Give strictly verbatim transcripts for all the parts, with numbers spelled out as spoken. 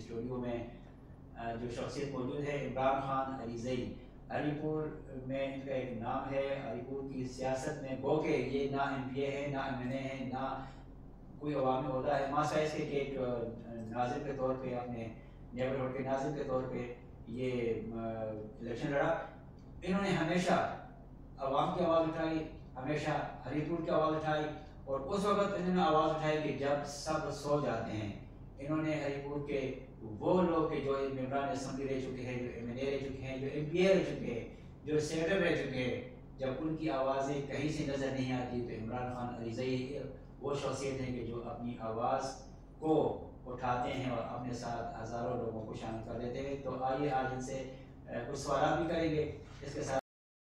Studio में जो शख्सियत मौजूद है इमरान खान अलीज़ई। हरीपुर में इनका एक नाम है, हरीपुर की सियासत में गो के ये ना एम पी ए है, ना एम एन ए है, ना कोई अवामी होता है। मासाइस के एक नाजिम के तौर पे अपने नेबरहुड के नाजिम के तौर पे ये इलेक्शन लड़ा। इन्होंने हमेशा अवाम की आवाज़ उठाई, हमेशा हरीपुर की आवाज़ उठाई, और उस वक्त इन्होंने आवाज़ उठाई कि जब सब सो जाते हैं। इन्होंने हरीपुर के वो लोग के जो मेम्बरान असम्बली रह चुके हैं, जो एम एन ए रह चुके हैं, जो एम पी ए रह चुके हैं, जो सेनेटर रह चुके हैं, जब उनकी आवाज़ें कहीं से नज़र नहीं आती तो इमरान खान अलीज़ई वो शख्सियत हैं कि जो अपनी आवाज़ को उठाते हैं और अपने साथ हज़ारों लोगों को शामिल कर देते हैं। तो आइए आज इनसे कुछ सवाल भी करेंगे। इसके साथ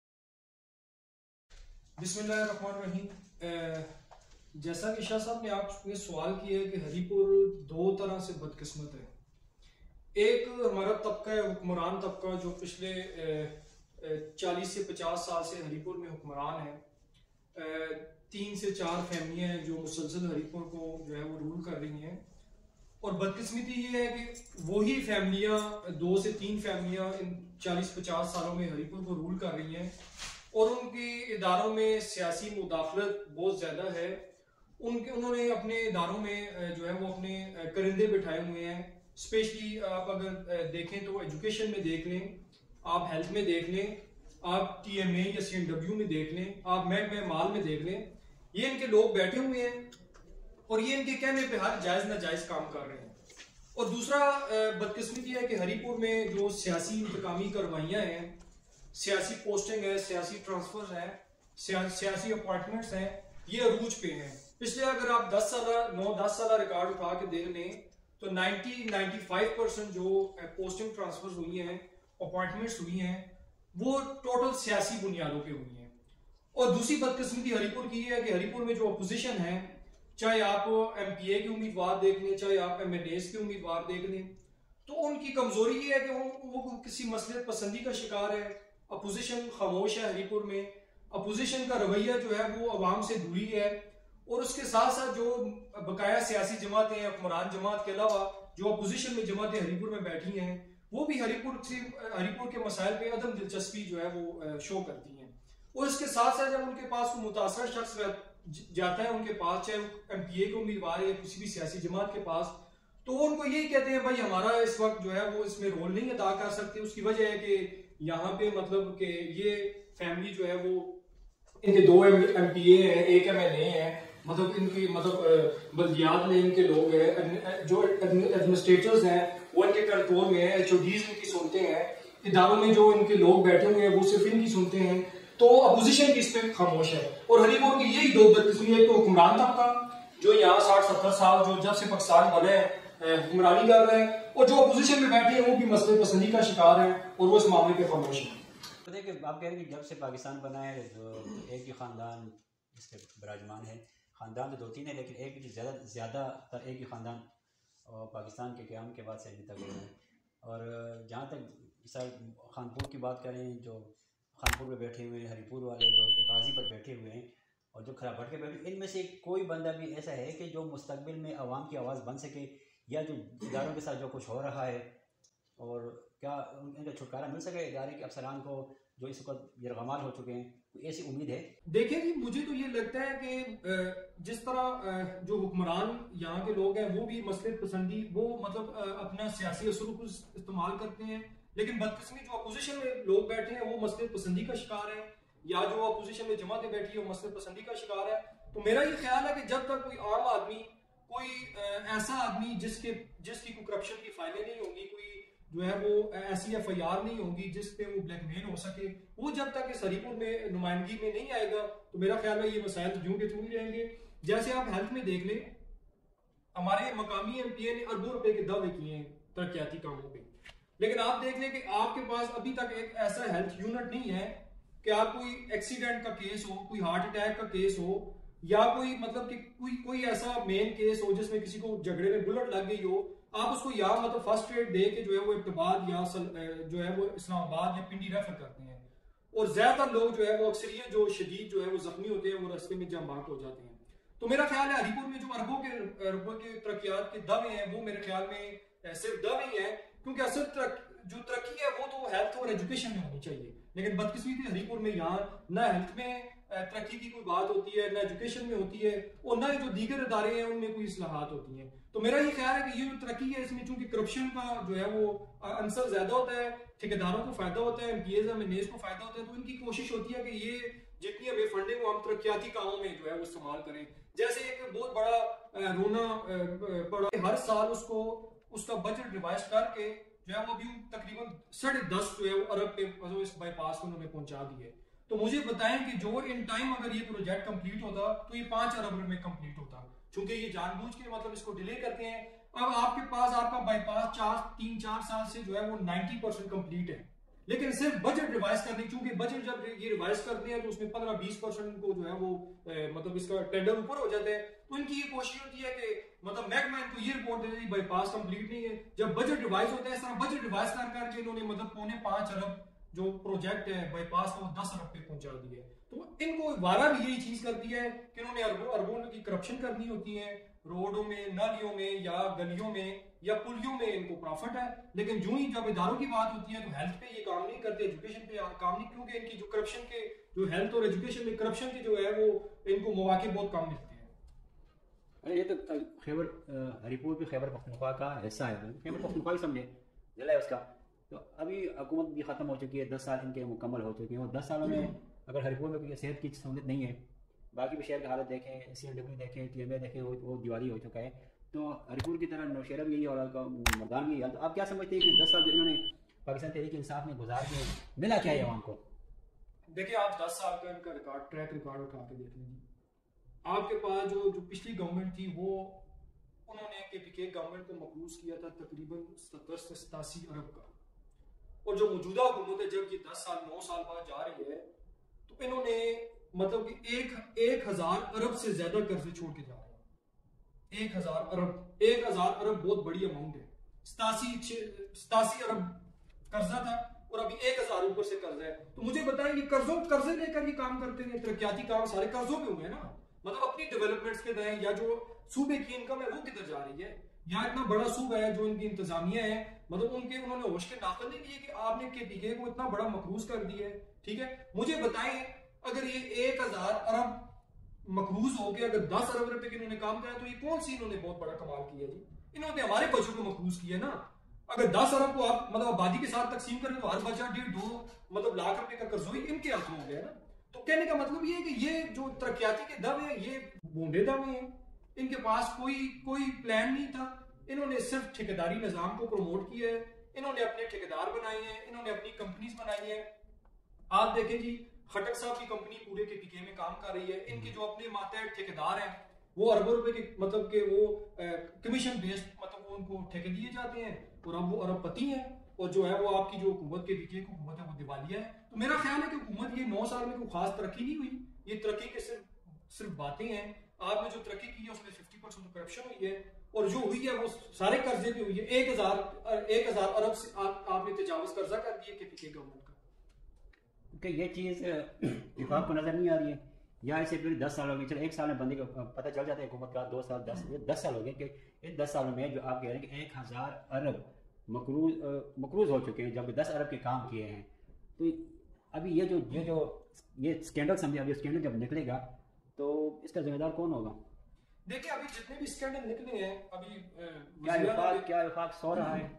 बिस्मिल्लाहिर्रहमानिर्रहीम। जैसा कि शाह साहब ने आपने सवाल किया है कि हरीपुर दो तरह से बदकिस्मत है। एक हमारा तबका है, हुक्मरान तबका, जो पिछले चालीस से पचास साल से हरीपुर में हुक्मरान है। तीन से चार फैमिलियां हैं जो मुसलसल हरीपुर को जो है वो रूल कर रही हैं, और बदकिस्मती ये है कि वही फैमिलियां, दो से तीन फैमिलियां इन चालीस पचास सालों में हरीपुर को रूल कर रही हैं, और उनके इदारों में सियासी मुदाखलत बहुत ज़्यादा है। उनके उन्होंने अपने इदारों में जो है वो अपने करिंदे बिठाए हुए हैं। स्पेशली आप अगर देखें तो एजुकेशन में देख लें, आप हेल्थ में देख लें, आप टी एम ए या सी एन डब्ल्यू में देख लें, आप महकमे माल में देख लें, ये इनके लोग बैठे हुए हैं और ये इनके कहने पे हर जायज़ नाजायज़ काम कर रहे हैं। और दूसरा बदकिस्मती है कि हरीपुर में जो सियासी इंतकामी कार्रवाइयाँ हैं, सियासी पोस्टिंग है, सियासी ट्रांसफर है, सिया, सियासी अपॉइंटमेंट्स हैं, ये अरूज पे हैं। पिछले अगर आप दस साल नौ दस साल रिकॉर्ड उठा के देख लें तो नाइन्टी नाइन्टी फाइव परसेंट जो पोस्टिंग ट्रांसफर हुई हैं, अपॉइंटमेंट्स हुई हैं, वो टोटल सियासी बुनियादों पे हुई हैं। और दूसरी बदकिस्मती हरीपुर की है कि हरीपुर में जो अपोजिशन है, चाहे आप एम पी ए के उम्मीदवार देख लें, चाहे आप एम एन एस के उम्मीदवार देख लें, तो उनकी कमजोरी ये है कि वो, वो किसी मसले पसंदी का शिकार है। अपोजिशन खामोश है हरीपुर में, अपोजिशन का रवैया जो है वो अवाम से दूरी है, और उसके साथ साथ जो बकाया सियासी जमातें, हुक्मरान जमात के अलावा जो अपोजिशन में जमातें हरीपुर में बैठी हैं, वो भी हरीपुर से हरीपुर के मसाइल पे अदम दिलचस्पी जो है वो शो करती हैं। और इसके साथ साथ जब उनके पास कोई मुतासर शख्स जाता है उनके पास, चाहे एम पी ए के उम्मीदवार या किसी भी सियासी जमात के पास, तो वो उनको यही कहते हैं भाई हमारा इस वक्त जो है वो इसमें रोल नहीं अदा कर सकते। उसकी वजह है कि यहाँ पे मतलब कि ये फैमिली जो है वो, इनके दो एम पी ए हैं, एक एम एन ए है, मतलब इनकी मतलब बल्दियात में इनके लोग हैं, जो एडमिनिस्ट्रेटर्स हैं वो इनके कंट्रोल में है, एच ओ डीज इनकी सुनते हैं, इदारों में जो इनके लोग बैठे हुए हैं वो सिर्फ इनकी सुनते हैं। तो अपोजिशन की इस पे खामोश है। और हरीपुर की यही दो बदकिस्मती है, तो हुक्मरान तबका जो यहाँ साठ सत्तर साल जो जब से पाकिस्तान बने हुक्मरानी कर रहे हैं, और जो अपोजिशन में बैठे हैं वो भी मसले पसंदी का शिकार है और वो इस मामले पे खामोश है। तो देखिए, आप कह रहे हैं कि जब से पाकिस्तान बना है जो एक ही ख़ानदान इसके विराजमान है। ख़ानदान तो दो तीन है, लेकिन एक ज़्यादा ज़्यादातर एक ही ख़ानदान पाकिस्तान के क़याम के बाद से अभी तक है। और जहाँ तक सर खानपुर की बात करें, जो खानपुर में बैठे हुए हैं, हरीपुर वाले जो गाजी पर बैठे हुए हैं और जो खरा भटके बैठे, इनमें से कोई बंदा भी ऐसा है कि जो मुस्तकबिल में अवाम की आवाज़ बन सके, या जो इदारों के साथ जो कुछ हो रहा है, और क्या इनका छुटकारा मिल सके इदारे के अफसरान को जो इस वक्त यरगमाल हो चुके हैं? ऐसी उम्मीद है? देखिए जी, मुझे तो ये लगता है कि जिस तरह जो हुक्मरान यहाँ के लोग हैं वो भी मसले पसंदी, वो मतलब अपना सियासी असर को इस्तेमाल करते हैं, लेकिन बदकिस्मती जो अपोजिशन में लोग बैठे हैं वो मसले पसंदी का शिकार है, या जो अपोजिशन में जमातें बैठी है वो मसले पसंदी का शिकार है। तो मेरा ये ख्याल है कि जब तक कोई आम आदमी, कोई ऐसा आदमी जिसके जिसकी कोई करप्शन की फाइलें नहीं होंगी, कोई जो है वो ऐसी एफ आई आर नहीं होगी जिस पे वो ब्लैकमेल हो सके, वो जब तक इस हरीपुर में नुमाइंदगी में नहीं आएगा, तो मेरा ख्याल है ये मसाइल तो यूं के त्यों ही रहेंगे। जैसे आप हेल्थ में देख लें, हमारे मकामी एम पी ए ने अरबों रुपए के दावे किए हैं तरक्याती कामों पे, लेकिन आप देख लें कि आपके पास अभी तक एक ऐसा हेल्थ यूनिट नहीं है कि आप कोई एक्सीडेंट का केस हो, कोई हार्ट अटैक का केस हो, या कोई मतलब कि कोई कोई ऐसा मेन केस हो जिसमें किसी को झगड़े में बुलेट लग गई हो, आप उसको या मतलब फर्स्ट एड दे के जो है वो इब्तिबाद या जो है वो इस्लामाबाद या पिंडी रेफर करते हैं, और ज्यादातर लोग जो है वो अक्सरियत जो शदीद जो है वो जख्मी होते हैं, वो रास्ते में जाम बाग हो जाते हैं। तो मेरा ख्याल है हरीपुर में जो अरबों के अरबों के तरक्यात के दावे हैं वो मेरे ख्याल में सिर्फ दावे ही हैं, क्योंकि असल तरक, जो तरक्की है वो तो हेल्थ और एजुकेशन में होनी चाहिए, लेकिन बदकिस्मती हरीपुर में यहाँ ना हेल्थ में तरक्की की कोई बात होती है, ना एजुकेशन में होती है, और ना जो दीगर इदारे हैं उनमें कोई इस्लाहात होती हैं। तो मेरा ये ख्याल है कि ये जो तरक्की है इसमें चूंकि करप्शन का जो है वो अंसर ज्यादा होता है, ठेकेदारों को फायदा होता है, एमपीएज एमएनएज को फायदा होता है, तो इनकी कोशिश होती है कि ये जितनी हमें फंडिंग हम तरक्याती कामों में जो है वो इस्तेमाल करें। जैसे एक बहुत बड़ा रोना पड़ा, हर साल उसको उसका बजट रिवाइज करके जो है वो भी तकरीबन साढ़े दस जो है वो अरब पे मतलब इस बाईपास को उन्होंने पहुंचा दिए। तो मुझे बताएं कि जो इन टाइम अगर ये प्रोजेक्ट कंप्लीट होता तो ये पांच अरब में कंप्लीट होता, चूंकि ये जानबूझ के मतलब इसको डिले करते हैं। अब आपके पास आपका बाईपास चार तीन चार साल से जो है वो नाइन्टी परसेंट कंप्लीट है, लेकिन सिर्फ बजट रिवाइज करने, क्योंकि बजट जब ये रिवाइज करते हैं तो उसमें पंद्रह बीस परसेंट को जो है वो ए, मतलब इसका टेंडर ऊपर हो जाता है। तो इनकी ये कोशिश होती है कि मतलब महकमा इनको ये रिपोर्ट देते हैं बाईपास कंप्लीट नहीं है, जब बजट रिवाइज होता है इस तरह बजट रिवाइज कर करके इन्होंने मतलब पौने पांच अरब जो प्रोजेक्ट है बाईपास का वो दस अरब पे पहुंचा दिया है। तो इनको वारा भी यही चीज करती है कि इन्होंने अरबों अरबों की करप्शन करनी होती है, रोडों में, नालियों में या गलियों में या पुलियों में इनको प्रॉफिट है, लेकिन जो ही जब इदारों की बात होती है तो हेल्थ पे ये काम नहीं करते, एजुकेशन पे काम नहीं, क्योंकि इनकी जो करप्शन के जो हेल्थ और एजुकेशन में करप्शन के जो है वो इनको मौके बहुत कम मिलते हैं। अरे ये तो खैबर हरीपुर भी खैबर पख्तूनख्वा का हिस्सा है, खैबर पख्तूनख्वा ही समझे जिला है उसका। तो अभी हुकूमत भी ख़त्म हो चुकी है, दस साल इनके मुकम्मल हो चुके हैं, और दस सालों में अगर हरीपुर में कोई सेहत की सहूलत नहीं है, बाकी भी शहर की हालत देखें, सी एन डब्ल्यू देखें, टी एम ए देखें, वो वो दिवाली हो चुका है। तो हरीपुर की तरह नौशहरा भी यही और मर्दान भी यही। तो आप क्या समझते हैं कि दस साल जो इन्होंने पाकिस्तान तहरीक इंसाफ में गुजार दिए, मिला क्या है आवाम को? देखिए आप दस साल का इनका रिकॉर्ड ट्रैक रिकॉर्ड उठा के देख लीजिए। आपके पास जो जो पिछली गवर्नमेंट थी वो उन्होंने के गवर्नमेंट को मकरूज किया था तकरीबन सत्तर से सतासी अरब का, और जो मौजूदा हुकूमत है जब ये दस साल नौ साल बाद जा रही है तो इन्होंने मतलब कि एक एक हजार अरब से ज्यादा कर्जे छोड़ के जा रहे हैं। एक हजार अरब एक हजार अरब बहुत बड़ी अमाउंट है। सतासी सतासी अरब कर्जा था और अभी एक हजार ऊपर से कर्जा है। तो मुझे बताएं ये कर्जों कर्जे लेकर ये काम करते हैं, तरक्याती काम सारे कर्जों पे हुए ना, मतलब अपनी डेवलपमेंट्स के तहत, या जो सूबे की इनकम है वो किधर जा रही है। यहाँ इतना बड़ा सूबा है जो इनकी इंतजामिया है, मतलब उनके उन्होंने होश के नाखन नहीं किए कि आपने केपीके को इतना बड़ा मकरूज कर दिया है। ठीक है, मुझे बताएं अगर ये एक हजार अरब मकरूज हो गया, अगर दस अरब रुपए के इन्होंने काम किया तो ये कौन सी इन्होंने बहुत बड़ा कमाल किया जी। इन्होंने हमारे बच्चों को मकरूज किया ना। अगर दस अरब को आप मतलब आबादी के साथ तकसीम करें तो हर बच्चा डेढ़ दो मतलब लाख रुपए का कर्जोई इनके हाथ में हो गया ना। तो कहने का मतलब ये है कि ये जो तरक्याती के दावे हैं ये बूंदे दावे हैं, इनके पास कोई कोई प्लान नहीं था। इन्होंने सिर्फ ठेकेदारी निजाम को प्रमोट किया है, इन्होंने अपने ठेकेदार बनाए हैं, इन्होंने अपनी कंपनीज बनाई है। आप देखें जी खटक साहब की कंपनी पूरे के पीके में काम कर रही है, इनके जो अपने मातहत ठेकेदार हैं वो अरबों रुपए के मतलब के वो कमीशन बेस्ड मतलब उनको ठेके दिए जाते हैं और अब वो अरबपति हैं, और जो है वो आपकी जो हुकूमत के पीके की हुकूमत है वो दिवालिया है। तो मेरा ख्याल है कि हुकूमत ये नौ साल में कोई खास तरक्की नहीं हुई, ये तरक्की के सिर्फ सिर्फ बातें हैं। आपने जो तरक्की की है उसमें फिफ्टी परसेंट तो करप्शन हुई है, और जो हुई है वो सारे कर्जे पे हुई है। एक हजार एक हजार अरब से आप, आपने तजावुज कर्जा कर दिए के पीके गवर्नमेंट का। कि ये चीज़ इत्तेफाक को नजर नहीं आ रही है, या इसे फिर दस साल हो गए, चलो एक साल में बंदे को पता चल जाता है हुकूमत का, दो साल दस दस साल हो गए कि इन दस सालों में जो आप कह रहे हैं कि एक हजार अरब मकरूज मकरूज हो चुके हैं, जब दस अरब के काम किए हैं। तो अभी ये जो ये जो ये स्कैंडल समझे, अभी स्कैंडल जब निकलेगा तो इसका जिम्मेदार कौन होगा? देखिए अभी जितने भी स्कैंडल निकले हैं अभी क्या विफाक क्या विफाक सो रहा है।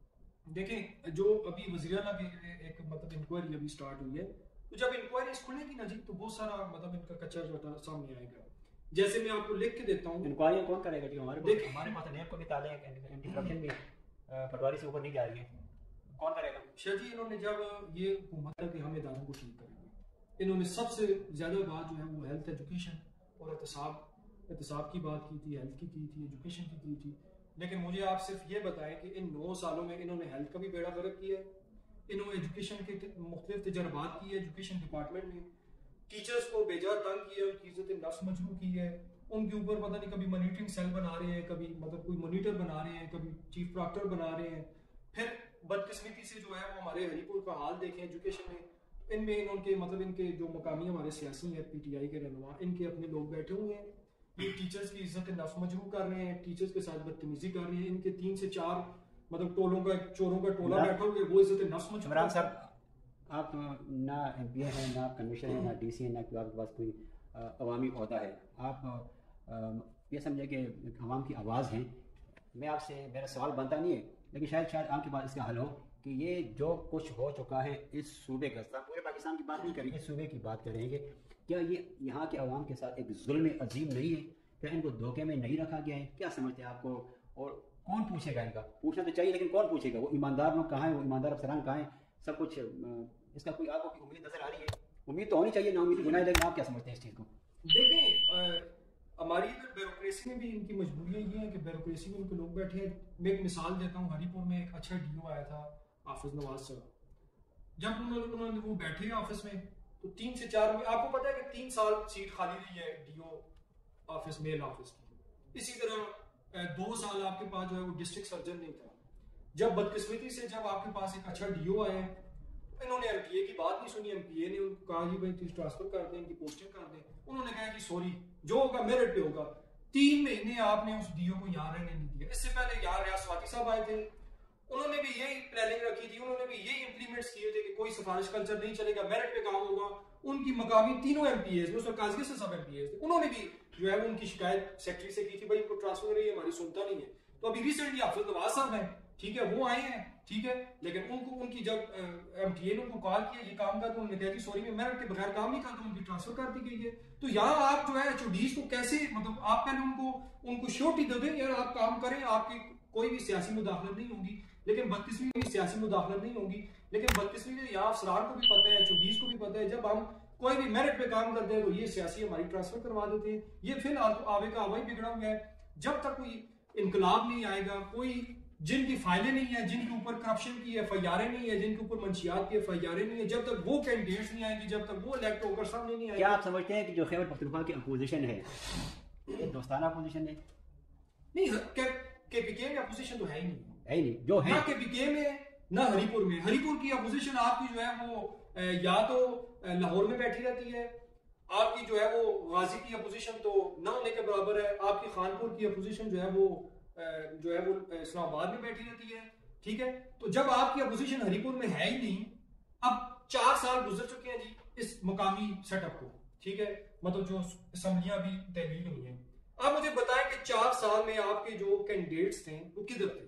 देखें जो अभी वज़ीर-ए-आला की एक मतलब इंक्वायरी अभी स्टार्ट हुई है, तो जब इंक्वायरी खुलेगी ना जी तो बहुत सारा मतलब इनका कच्चा जो सामने आएगा। जैसे मैं आपको लिख के देता हूँ, इंक्वायरी कौन करेगा जी? हमारे देखिए हमारे पास नेब को भी ताले एंटी करप्शन भी पटवारी से ऊपर नहीं जा रही है, कौन करेगा? शाह जी इन्होंने जब ये हुकूमत के हम इदारों को ठीक करेंगे, इन्होंने सबसे ज्यादा बात जो है वो हेल्थ एजुकेशन और एहतसाब एहतसाब की बात की थी, हेल्थ की की थी, एजुकेशन की की थी। लेकिन मुझे आप सिर्फ ये बताएं कि इन नौ सालों में इन्होंने हेल्थ का भी बेड़ा गर्क किया है, इन्होंने एजुकेशन के मुख्तलिफ तजर्बात की है, एजुकेशन डिपार्टमेंट में टीचर्स को बेजा तंग किया, उनकी इज्जत नफ्स मजरू की है, उनके ऊपर पता नहीं कभी मॉनिटरिंग सेल बना रहे हैं, कभी मतलब कोई मॉनिटर बना रहे हैं, कभी चीफ प्रॉक्टर बना रहे हैं। फिर बदकिस्मती से जो है वो हमारे हरीपुर का हाल देखें एजुकेशन में, इनमें इनके मतलब इनके जो मकामी हमारे सियासी हैं पीटीआई के रहनुमा, इनके अपने लोग बैठे हुए हैं, ये टीचर्स की इज्जत नफ्स मजरू कर रहे हैं, टीचर्स के साथ बदतमीजी कर रहे हैं। इनके तीन से चार मतलब टोलों का चोरों का टोला बैठा हो, वो इज्जत नफ्स में इमरान साहब, आप ना एम पी ए हैं, ना कमिश्नर है, ना डी सी है, ना आपके पास कोई अवामी ओहदा है। आप आ, ये समझे कि अवाम की आवाज़ हैं। मैं आपसे, मेरा सवाल बनता नहीं है, लेकिन शायद शायद आपके पास इसका हल हो कि ये जो कुछ हो चुका है इस सूबे का, पूरे पाकिस्तान की बात नहीं करेंगे, इस सूबे की बात करेंगे, क्या ये यहाँ के अवाम के साथ एक जुल्म अजीम नहीं है? क्या इनको धोखे में नहीं रखा गया है? क्या समझते हैं आपको? और कौन पूछेगा इनका? पूछना तो चाहिए, लेकिन कौन पूछेगा? वो ईमानदार लोग कहाँ हैं? वो ईमानदार अफसरान कहाँ हैं? सब कुछ, इसका कोई आपको उम्मीद नजर आ रही है? उम्मीद तो होनी चाहिए, ना उम्मीद गुनाह है, लेकिन आप क्या समझते हैं इस चीज़ को? देखें, हमारी इधर ब्यूरोक्रेसी में भी इनकी मजबूरियाँ ये हैं कि ब्यूरोक्रेसी में उनके लोग बैठे हैं। मैं एक मिसाल देता हूँ, हरीपुर में एक अच्छा डी ओ आया था, हाफिज नवाज साहब। जब उन्होंने उन्होंने वो बैठे ऑफिस में, तो तीन से चार में आपको पता है कि तीन साल सीट खाली रही है D O office, mail office की। इसी तरह दो साल आपके पास जो है वो डिस्ट्रिक्ट सर्जन नहीं था। जब बदकिस्मती से जब आपके पास एक अच्छा डी ओ आया, इन्होंने एम पी ए की बात नहीं सुनी। एम पी ए ने उनको कहा जी भाई ट्रांसफर कर दें, इनकी पोस्टिंग कर दें। उन्होंने कहा कि सॉरी, जो होगा मेरिट पे होगा। तीन महीने आपने उस डी ओ को यहाँ रहने नहीं दिया। इससे पहले यहाँ रियाज स्वाति साहब आए थे, उन्होंने भी यही प्लानिंग रखी थी, उन्होंने भी यही इंप्लीमेंट्स किए थे कि कोई सिफारिश कल्चर नहीं चलेगा, मेरिट पे काम होगा। उनकी मकामी तीनों एम पी एस, उसमें काजगी से सब एम पी एस थे, उन्होंने भी जो है उनकी शिकायत सेक्रेटरी से की थी, भाई इनको ट्रांसफर करिए, हमारी सुनता नहीं है। तो अभी रिसेंटली हाफिज नवाज साहब हैं, ठीक है, वो आए हैं, ठीक है, लेकिन उनको उनकी जब एम टी ए ने उनको कॉल किया ये काम कर, तो उन्होंने कहा कि सॉरी मैं मेरिट के बगैर काम नहीं करता, उनकी ट्रांसफर कर दी गई है। तो यहाँ आप जो है एच ओ डीज को कैसे, मतलब आप पहले उनको उनको श्योरिटी दे दें, यार आप काम करें, आपकी कोई भी सियासी मुदाखलत नहीं होगी। लेकिन बदकिस्मी में सियासी मुदाखलत नहीं होगी, लेकिन बदकिस्मी में यहाँ अफसरान को भी पता है, एच ओ डीज को भी पता है, जब हम कोई भी मेरिट पे काम करते हैं तो ये सियासी हमारी ट्रांसफर करवा देते हैं। ये फिलहाल तो आवे का आवाई बिगड़ा हुआ है। जब तक कोई इनकलाब नहीं आएगा, कोई जिनकी फाइलें नहीं है, जिनके ऊपर करप्शन की एफ आई आर नहीं है, जिनके ऊपर मंशियात की एफ आई आर नहीं है, जब तक वो कैंडिडेट्स नहीं आएंगे, जब तक वो इलेक्ट होकर सामने नहीं आएंगे। क्या आप समझते हैं कि जो खैबर पख्तूनख्वा की अपोजिशन है ये दोस्ताना अपोजिशन है? नहीं, के पी के में अपोजिशन तो है ही नहीं, है ही नहीं। जो है ना के पी के में, ना हरीपुर में। हरीपुर की अपोजिशन आपकी जो है वो या तो लाहौर में बैठी रहती है, आपकी जो है वो गाजी की अपोजिशन तो ना होने के बराबर है, आपकी खानपुर की अपोजिशन जो है वो जो है वो इस्लामाबाद में बैठी रहती है, ठीक है। तो जब आपकी अपोजिशन हरीपुर में है ही नहीं, अब चार साल गुजर चुके हैं जी इस मकामी सेटअप को, ठीक है, मतलब जो असम्बलियां भी तहलील हुई हैं। आप मुझे बताएं कि चार साल में आपके जो कैंडिडेट्स थे वो किधर थे?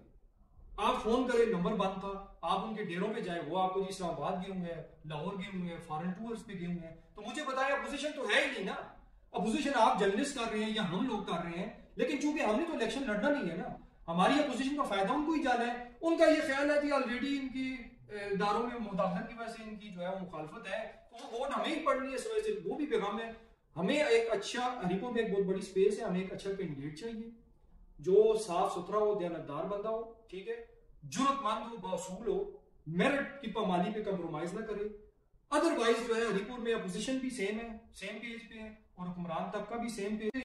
आप फोन करें, नंबर बंद था। आप उनके डेरों पे जाए, वो आपको जी इस्लामाबाद गए हुए हैं, लाहौर गए हुए हैं, फॉरेन टूर्स पे गए हुए हैं। तो मुझे बताएं, अपोजिशन तो है ही नहीं ना। अपोजिशन आप जर्नलिस्ट कर रहे हैं या हम लोग कर रहे हैं, लेकिन चूंकि हमने तो इलेक्शन लड़ना नहीं है ना, हमारी अपोजिशन का फायदा उनको ही जाना है। उनका ये ख्याल है कि ऑलरेडी इनकी दारों में मुदाखलत की वजह से इनकी जो है वो मुखालफत है, तो वो वोट हमें ही पड़नी है, इस वजह से वो भी पैगाम है। हमें एक अच्छा, हरीपुर में एक बहुत बड़ी स्पेस है, हमें एक अच्छा कैंडिडेट चाहिए जो साफ सुथरा हो, दयानतदार बंदा हो, ठीक है, जुर्रतमंद हो, बासूल हो, मेरिट की पामाली पे कंप्रोमाइज ना करे। अदरवाइज जो है हरीपुर में अपोजिशन भी सेम है, सेम पेज पे है, और हुक्मरान तबका भी सेम पेज